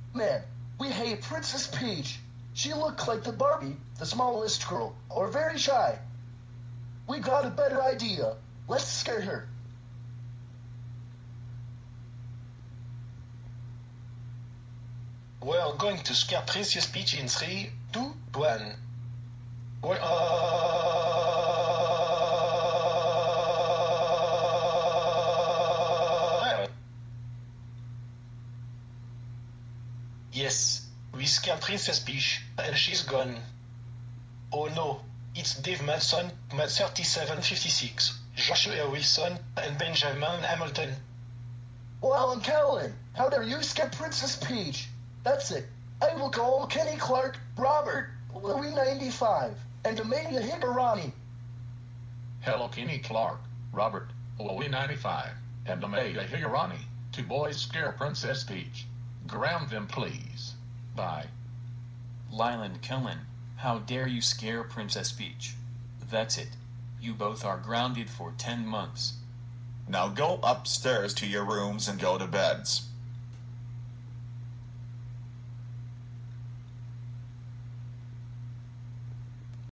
Man, we hate Princess Peach. She looked like the Barbie, the smallest girl, or very shy. We got a better idea. Let's scare her. We're going to scare Princess Peach in 3, 2, 1. Yes, we scared Princess Peach, and she's gone. Oh no, it's Dave Madson, Matt 3756, Joshua Wilson, and Benjamin Hamilton. Well, Alan Callan, how dare you scare Princess Peach? That's it. I will call Kenny Clark, Robert, Louis 95, and Amelia Higurani. Hello, Kenny Clark, Robert, Louis 95, and Amelia Higurani. Two boys scare Princess Peach. Ground them, please. Bye. Lyland Cullen, how dare you scare Princess Peach? That's it. You both are grounded for 10 months. Now go upstairs to your rooms and go to beds.